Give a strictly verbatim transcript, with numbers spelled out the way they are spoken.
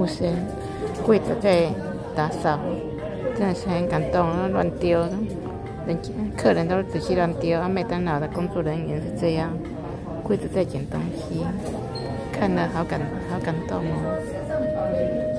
服务生跪着在打扫，真的是很感动，乱丢，人家客人都仔细乱丢，啊，麦当劳的工作人员是这样，跪着在捡东西，看了好感好感动哦。